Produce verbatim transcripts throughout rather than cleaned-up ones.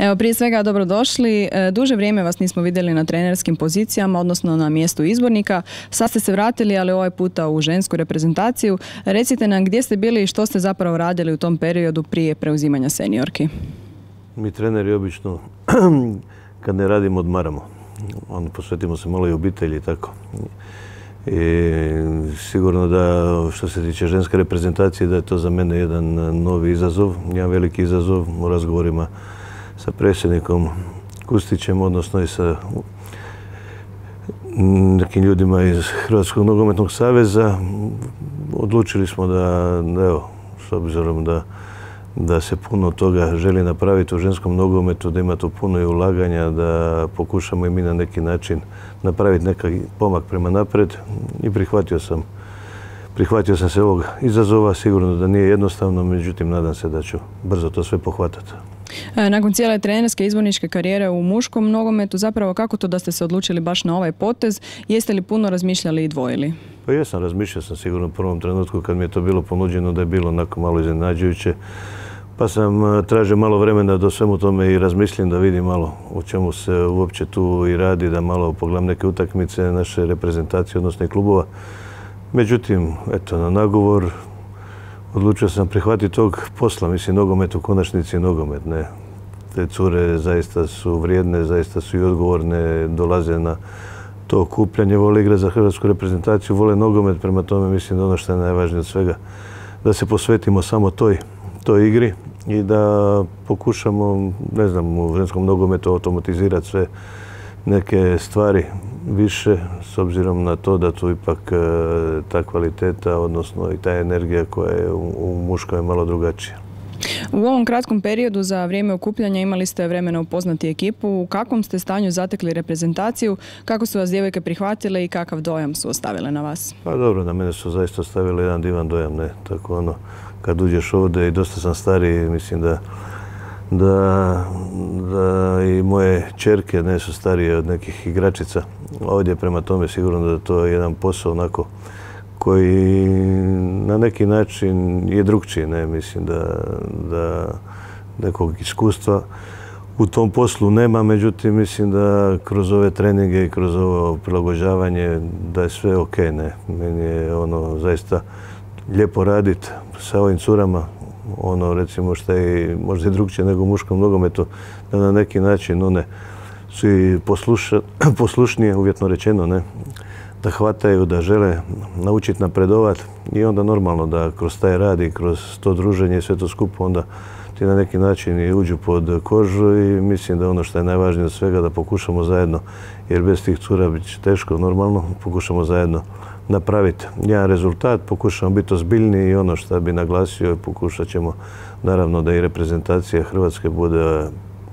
Evo, prije svega dobrodošli. Duže vrijeme vas nismo vidjeli na trenerskim pozicijama, odnosno na mjestu izbornika. Sad ste se vratili, ali ovaj puta u žensku reprezentaciju. Recite nam gdje ste bili i što ste zapravo radili u tom periodu prije preuzimanja seniorki. Mi treneri obično, kad ne radimo, odmaramo. Ono, posvetimo se malo i obitelji i tako. I sigurno da što se tiče ženske reprezentacije da je to za mene jedan novi izazov, jedan veliki izazov u razgovorima sa predsjednikom Kustićem, odnosno i sa nekim ljudima iz Hrvatskog nogometnog saveza. Odlučili smo da, evo, s obzirom da da se puno toga želi napraviti u ženskom nogometu, da ima tu puno i ulaganja, da pokušamo i mi na neki način napraviti neki pomak prema napred i prihvatio sam, prihvatio sam se ovog izazova. Sigurno da nije jednostavno, međutim nadam se da ću brzo to sve pohvatati. Nakon cijele trenerske izborničke karijere u muškom nogometu, zapravo kako to da ste se odlučili baš na ovaj potez? Jeste li puno razmišljali i dvojili? Pa jesam, razmišljao sam sigurno u prvom trenutku kad mi je to bilo ponuđeno, da je bilo onako malo iznenađujuće. Pa sam tražio malo vremena da o svemu tome i razmislim, da vidim malo o čemu se uopće tu i radi, da malo pogledam neke utakmice naše reprezentacije, odnosno i klubova. Međutim, eto, na nagovor odlučio sam prihvatiti tog posla. Mislim, nogomet u konačnici je nogomet, ne. Te cure zaista su vrijedne, zaista su i odgovorne, dolaze na to okupljanje, vole igrati za hrvatsku reprezentaciju, vole nogomet, prema tome mislim da ono što je najvažnije od svega, da se posvetimo samo toj, toj igri i da pokušamo, ne znam, u ženskom nogometu automatizirati sve neke stvari više, s obzirom na to da tu ipak ta kvaliteta, odnosno i ta energija koja je u muškoj je malo drugačija. U ovom kratkom periodu za vrijeme okupljanja imali ste vremena upoznati ekipu. U kakvom ste stanju zatekli reprezentaciju? Kako su vas djevojke prihvatile i kakav dojam su ostavile na vas? Pa dobro, na mene su zaista ostavile jedan divan dojam, ne. Tako ono, kad uđeš ovdje i dosta sam stariji, mislim da Da, da i moje ćerke ne su starije od nekih igračica ovdje, prema tome sigurno da to je jedan posao onako koji na neki način je drugčiji, ne, mislim da, da nekog iskustva u tom poslu nema, međutim mislim da kroz ove treninge i kroz ovo prilagođavanje da je sve ok, ne. Meni je ono zaista lijepo raditi sa ovim curama, ono recimo što je možda i drugčije nego u muškom nogometu, da na neki način one su i posluša, poslušnije, uvjetno rečeno, ne, da hvataju, da žele naučiti napredovati i onda normalno da kroz taj rad i kroz to druženje i sve to skupo onda ti na neki način i uđu pod kožu i mislim da ono što je najvažnije od svega da pokušamo zajedno, jer bez tih cura bit će teško normalno, pokušamo zajedno napraviti jedan rezultat, pokušamo biti ozbiljni i ono što bi naglasio, pokušat ćemo naravno da i reprezentacija Hrvatske bude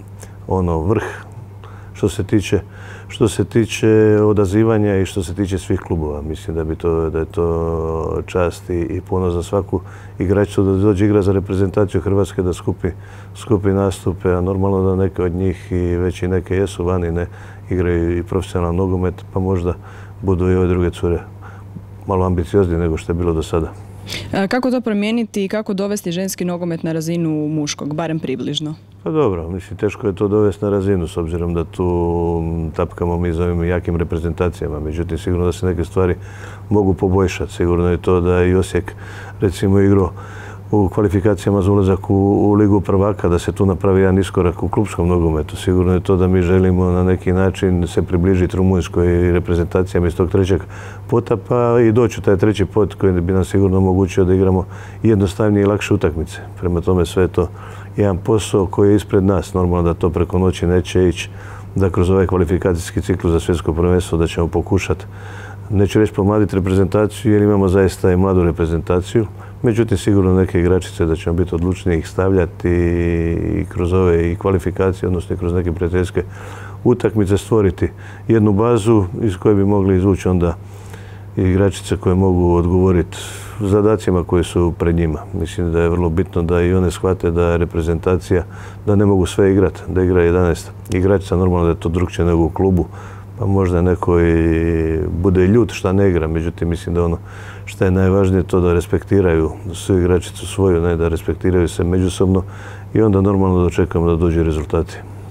ono vrh što se tiče što se tiče odazivanja i što se tiče svih klubova. Mislim da bi to, da je to čast i, i ponos za svaku igračicu da dođe igra za reprezentaciju Hrvatske, da skupi, skupi nastupe, a normalno da neke od njih i već i neke jesu vani, ne igraju i profesionalan nogomet, pa možda budu i ove druge cure malo ambicioznije nego što je bilo do sada. Kako to promijeniti i kako dovesti ženski nogomet na razinu muškog, barem približno? Pa dobro, mislim, teško je to dovesti na razinu, s obzirom da tu tapkamo mi za ovim jakim reprezentacijama. Međutim, sigurno da se neke stvari mogu poboljšati. Sigurno je to da i Osijek, recimo, igrao u kvalifikacijama za ulazak u, u Ligu prvaka, da se tu napravi jedan iskorak u klupskom nogometu. Sigurno je to da mi želimo na neki način se približiti Rumunjskoj reprezentacijama iz tog trećeg pota, pa i doći u taj treći pot koji bi nam sigurno omogućio da igramo jednostavnije i lakše utakmice. Prema tome sve je to jedan posao koji je ispred nas. Normalno da to preko noći neće ići, da kroz ovaj kvalifikacijski ciklus za svjetsko prvenstvo da ćemo pokušati, neću reći pomladiti reprezentaciju jer imamo zaista i mladu reprezentaciju, međutim sigurno neke igračice da ćemo biti odlučni ih stavljati i kroz ove i kvalifikacije, odnosno i kroz neke prijateljske utakmice stvoriti jednu bazu iz koje bi mogli izvući onda igračice koje mogu odgovoriti zadacima koji su pred njima. Mislim da je vrlo bitno da i one shvate da je reprezentacija, da ne mogu sve igrati, da igra jedanaest igračica, normalno da je to drugčije nego u klubu, pa možda neko i bude ljut šta ne igra, međutim mislim da ono što je najvažnije to da respektiraju svu igračicu svoju, ne, da respektiraju se međusobno i onda normalno dočekamo da dođu rezultati.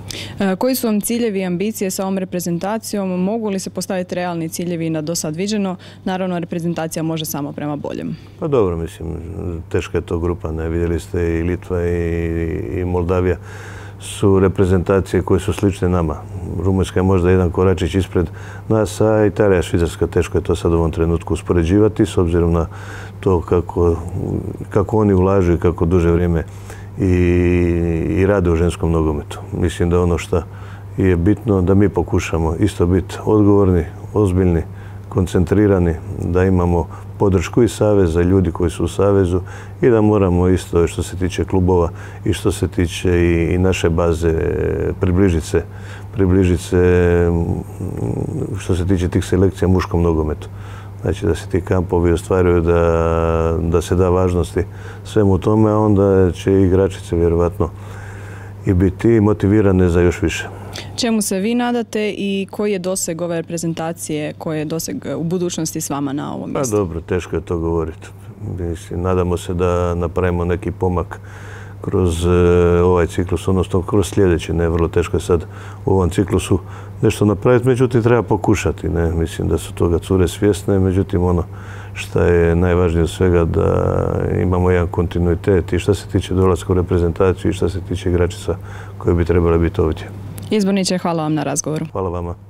Koji su vam ciljevi i ambicije sa ovom reprezentacijom? Mogu li se postaviti realni ciljevi na do sad viđeno? Naravno, reprezentacija može samo prema boljem. Pa dobro, mislim, teška je to grupa. Ne? Vidjeli ste i Litva i, i Moldavija su reprezentacije koje su slične nama. Rumunjska je možda jedan koračić ispred nas, a Italija, Švicarska, teško je to sad u ovom trenutku uspoređivati s obzirom na to kako, kako oni ulažu i kako duže vrijeme i, i rade u ženskom nogometu. Mislim da ono što je bitno da mi pokušamo isto biti odgovorni, ozbiljni, koncentrirani, da imamo podršku i saveza, ljudi koji su u savezu i da moramo isto što se tiče klubova i što se tiče i, i naše baze približiti se, približiti se što se tiče tih selekcija muškom nogometu. Znači da se ti kampovi ostvaruju, da, da se da važnosti svemu tome, a onda će igračice vjerovatno i biti motivirane za još više. Čemu se vi nadate i koji je doseg ove reprezentacije, koji je doseg u budućnosti s vama na ovom mjestu? Pa dobro, teško je to govoriti. Mislim, nadamo se da napravimo neki pomak kroz e, ovaj ciklus, odnosno kroz sljedeći. Ne, vrlo teško je sad u ovom ciklusu nešto napraviti, međutim treba pokušati. Ne? Mislim da su toga cure svjesne, međutim ono što je najvažnije od svega da imamo jedan kontinuitet i što se tiče dolaska u reprezentaciju i što se tiče igračica koje bi trebale biti ovdje. Izborniče, hvala vam na razgovoru. Hvala vama.